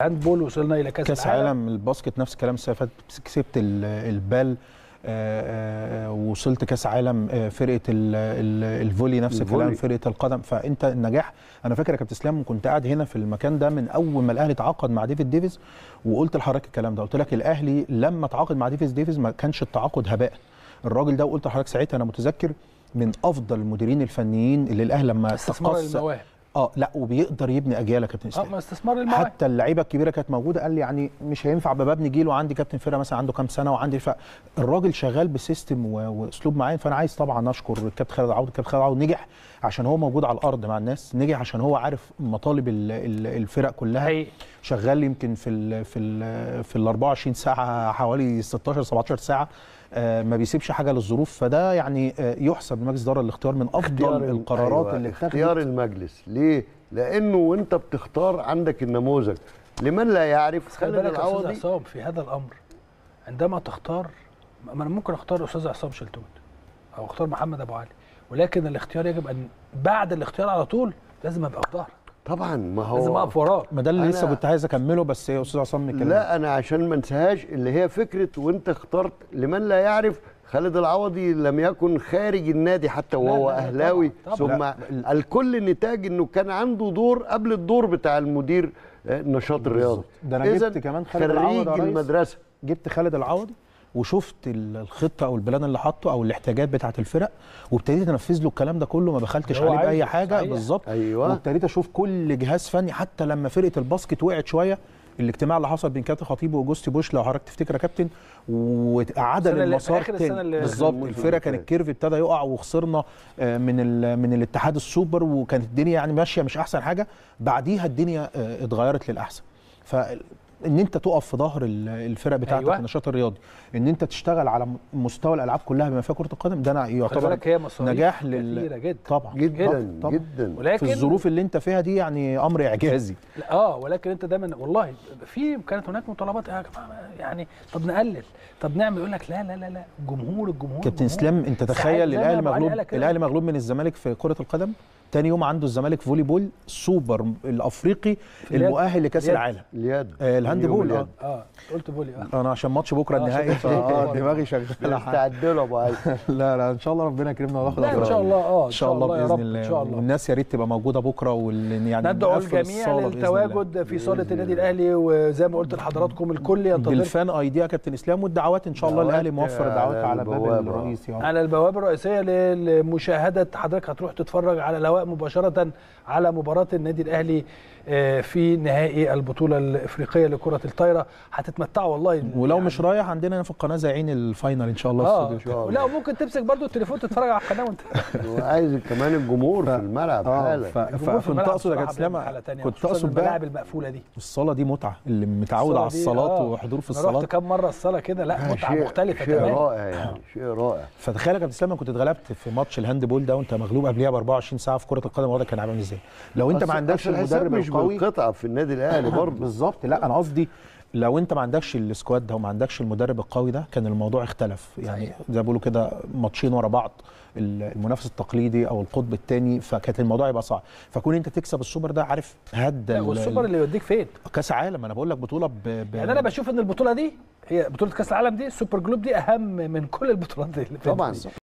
هاندبول وصلنا الى كاس عالم الباسكت نفس الكلام. السنه اللي فاتت كسبت البال، وصلت كاس عالم فرقه الفولي نفس الكلام، فرقه القدم. فانت النجاح، انا فاكر يا كابتن اسلام كنت قاعد هنا في المكان ده من اول ما الاهلي تعاقد مع ديفيد ديفيز، وقلت لحضرتك الكلام ده، قلت لك الاهلي لما تعاقد مع ديفيد ديفيز ما كانش التعاقد هباء. الراجل ده وقلت لحضرتك ساعتها انا متذكر من افضل المديرين الفنيين اللي الاهلي لما استثمار المواهب لا وبيقدر يبني اجيال يا كابتن اسلام. استثمار المواهب. حتى اللعيبه الكبيره كانت موجوده، قال لي يعني مش هينفع ببني جيل وعندي كابتن فرقه مثلا عنده كام سنه وعندي الراجل شغال بسيستم واسلوب معين. فانا عايز طبعا اشكر الكابتن خالد عوض. الكابتن خالد عوض نجح عشان هو موجود على الارض مع الناس، نجح عشان هو عارف مطالب الفرق كلها. شغال يمكن في ال 24 ساعه حوالي 16 17 ساعه، ما بيسيبش حاجه للظروف. فده يعني يحسب لمجلس الاداره الاختيار من افضل القرارات اللي اتخذت. اختيار المجلس ليه؟ لانه وانت بتختار عندك النموذج لمن لا يعرف. خلي بالك يا استاذ عصام في هذا الامر، عندما تختار، ما انا ممكن اختار استاذ عصام شلتوت او اختار محمد ابو علي، ولكن الاختيار يجب ان بعد الاختيار على طول لازم ابقى في ظهرك. طبعا ما هو لازم اقف وراك. ما ده اللي لسه كنت عايز اكمله، بس يا استاذ عصام نتكلم. لا انا عشان ما انساهاش، اللي هي فكره وانت اخترت لمن لا يعرف. خالد العوضي لم يكن خارج النادي حتى وهو اهلاوي، ثم الكل نتاج انه كان عنده دور قبل الدور بتاع المدير النشاط الرياضي. ده انا جبت كمان خالد العوضي خريج المدرسه، جبت خالد العوضي وشفت الخطه او البلان اللي حاطه او الاحتياجات بتاعه الفرق، وابتديت انفذ له الكلام ده كله، ما بخلتش عليه باي حاجه. بالظبط. ايوه. وابتديت اشوف كل جهاز فني، حتى لما فرقه الباسكت وقعت شويه، الاجتماع اللي حصل بين كابتن خطيب واوجوستي بوش لو حضرتك تفتكر يا كابتن، وعدل المسار تاني. بالظبط. الفرقه كان الكيرف ابتدى يقع، وخسرنا من الاتحاد السوبر، وكانت الدنيا يعني ماشيه مش احسن حاجه. بعديها الدنيا اتغيرت للاحسن. ان انت تقف في ظهر الفرق بتاعتك في النشاط الرياضي، ان انت تشتغل على مستوى الالعاب كلها بما فيها كره القدم، ده انا يعتبر نجاح كثيره جدا. طبعا جدا طبعا. جدا. ولكن في الظروف اللي انت فيها دي يعني امر اعجازي. ولكن انت دايما والله في كانت هناك مطالبات يعني طب نقلل، طب نعمل، يقول لك لا لا لا لا، الجمهور كابتن اسلام انت تخيل الاهلي مغلوب من الزمالك في كره القدم، تاني يوم عنده الزمالك فولي بول سوبر الافريقي المؤهل لكاس العالم. الهاندبول. قلت فولي. انا عشان ماتش بكره النهائي دماغي شغاله. استعد له ابو علي. لا ان شاء الله ربنا يكرمنا وناخد ان شاء الله. ان شاء الله باذن الله. ان شاء الله. والناس يا ريت تبقى موجوده بكره، يعني ندعو الجميع للتواجد في صاله النادي الاهلي، وزي ما قلت لحضراتكم الكل ينتظر بالفان ايدي يا كابتن اسلام، والدعوات ان شاء الله. الاهلي موفر الدعوات على الباب الرئيسي، على البوابه الرئيسيه لمشاهده. حضرتك هتروح تتفرج على الهواء مباشره على مباراه النادي الاهلي في نهائي البطوله الافريقيه لكره الطايره. هتتمتعوا والله. ولو مش رايح عندنا في القناه زايعين الفاينل ان شاء الله. لا ممكن تمسك برضو التليفون تتفرج على القناه وانت وعايز كمان الجمهور في الملعب حاله. فكنت اقصد يا كابتن اسلام، كنت اقصد بقى الملاعب المقفوله دي، الصاله دي متعه، اللي متعود على الصالات وحضور في الصالات. رحت كام مره الصاله كده، لا متعه مختلفه تماما. شيء رائع يعني، شيء رائع. فتخيل يا كابتن اسلام كنت اتغلبت في ماتش الهاند بول ده وانت مغلوب قبليها ب 24 ساعه في كره القدم، وضعك كان عامل ازاي؟ لو انت ما عندكش المدرب القوي قطعه في النادي الاهلي برضه. بالظبط. لا انا قصدي لو انت ما عندكش السكواد ده وما عندكش المدرب القوي ده، كان الموضوع اختلف. يعني زي ما بيقولوا كده ماتشين ورا بعض، المنافس التقليدي او القطب الثاني، فكانت الموضوع يبقى صعب. فكون انت تكسب السوبر ده، عارف هدى والسوبر اللي يوديك فين؟ كاس عالم. انا بقول لك بطوله يعني انا بشوف ان البطوله دي هي بطوله كاس العالم دي، السوبر جلوب دي اهم من كل البطولات دي طبعا.